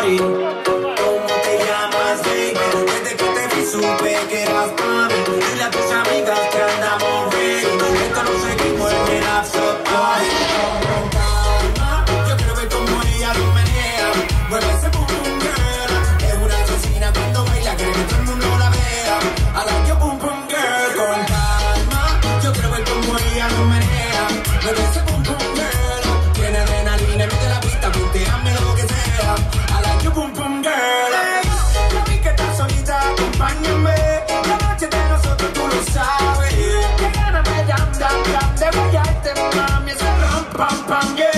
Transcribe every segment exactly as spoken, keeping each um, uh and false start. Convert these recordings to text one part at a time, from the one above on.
party. ¿Cómo te llamas, baby? Desde que te vi supe que eras para mí. Dile a tus amigas que andamos ready. Esto lo seguimos en el after party. Con calma, yo quiero ver cómo ella lo menea. Mueve ese boom boom girl. Es una asesina cuando baila, quiere que todo el mundo la vea. I like your boom boom girl. Con calma, yo quiero ver cómo ella lo menea. Mueve ese boom boom girl. Tiene adrenalina, mete la pista, punteame lo que sea. I like your boom boom girl. Hey, ya vi que estás solita, acompáñame. La noche de nosotros tú lo sabes. Que gana me dam dam dam de bailarte, mami. Ese ram pam pam yeah.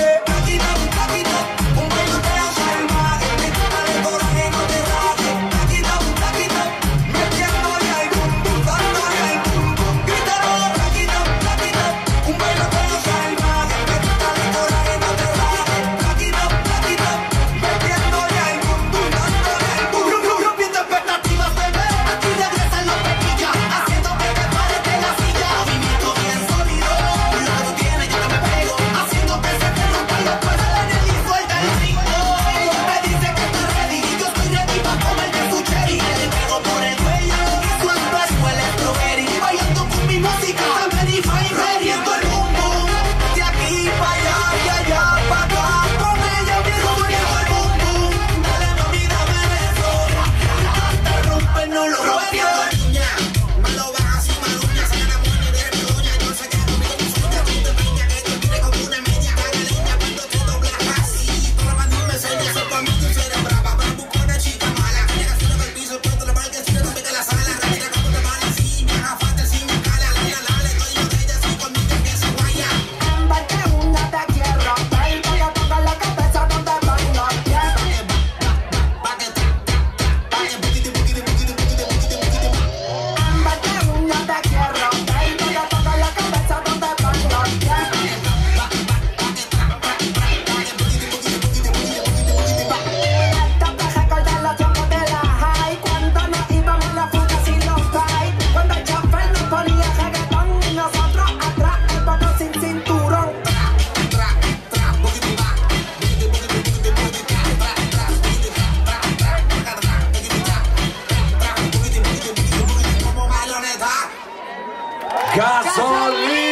Gasolina.